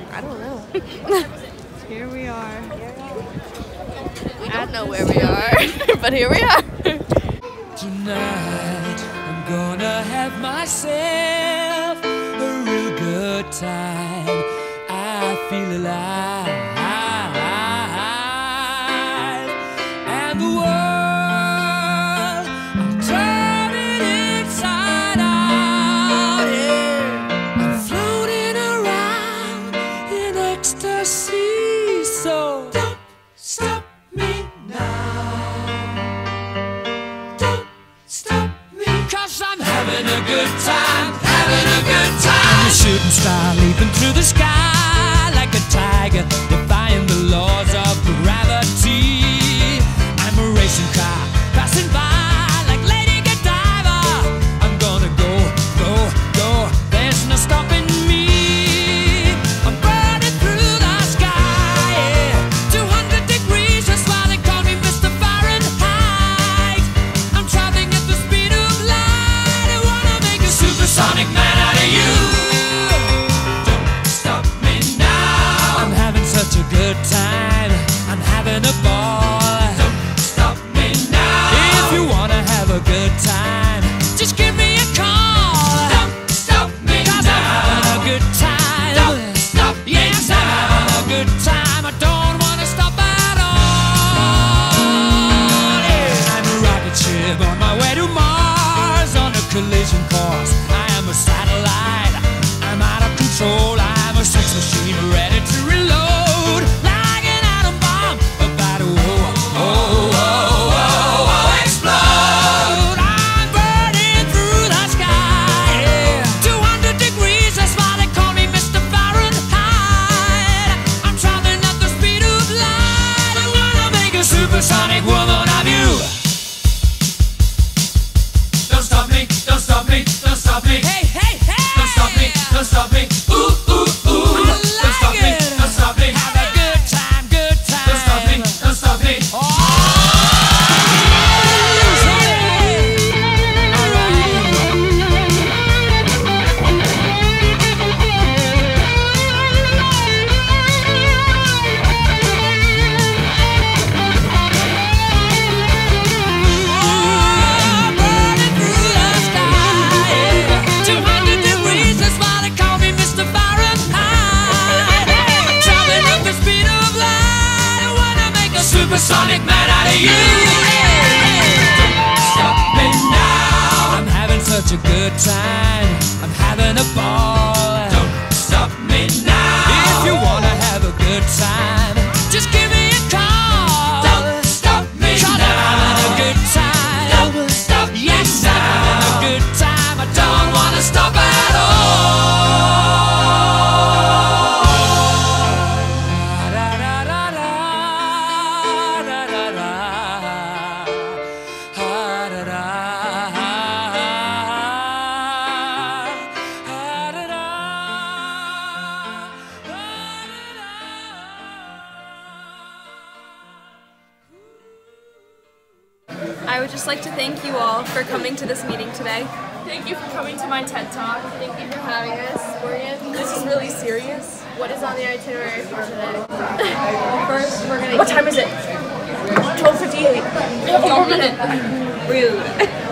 I don't know. Here we are. We don't know where we are, but here we are. Tonight I'm gonna have myself a real good time. I feel alive, and the world, I'll turn it inside out. Yeah. I'm floating around in ecstasy, so don't stop me now. Don't stop me, 'cause I'm having a good time, having a good time. I'm a shooting star leaping through the sky like a tiger, defying the laws of gravity. I'm a racing car passing by like Lady Godiva. I'm gonna go, go, go. There's no stopping me. I'm burning through the sky, yeah. 200 degrees, that's why they call me Mr. Fahrenheit. I'm traveling at the speed of light. I wanna make a supersonic man out of you. Don't stop me now. I'm having such a good time. I'm having a ball. Don't stop me now. If you wanna have a good time, just give me a call. Don't stop me now. 'Cause I'm having a good time. Don't stop me now. Yes, I'm having a good time. I don't wanna stop at all. Yeah. I'm a rocket ship on my way to Mars on a collision course. I am a satellite. I'm out of control. I'm a sex machine ready to reload like an atom bomb about to explode. I'm burning through the sky, yeah. 200 degrees, that's why they call me Mr. Fahrenheit. I'm traveling at the speed of light. I wanna make a supersonic woman of you. Don't stop me, don't stop me, don't stop me. Hey, hey, hey! Don't stop me, don't stop me. Ooh, ooh, ooh. Don't stop me, don't stop me. Have a good time, good time. Don't stop me, don't stop me. Oh! Burning through the sky, 200 degrees, that's why they call me Mr. Fahrenheit. Traveling at the speed of light, I wanna make a supersonic man out of you. Don't stop me now. I'm having such a good time. I'm having a ball. Don't stop me now. If you wanna have a good time, just give me a call. Don't stop me now. 'Cause I'm having a good time. Don't stop me now. Yes, I'm having a good time. I don't wanna stop at I would just like to thank you all for coming to this meeting today. Thank you for coming to my TED Talk. Thank you for having us, Morgan. This is really serious. What is on the itinerary for today? First, we're gonna. What time is it? 12:58. We have 1 more minute. Rude.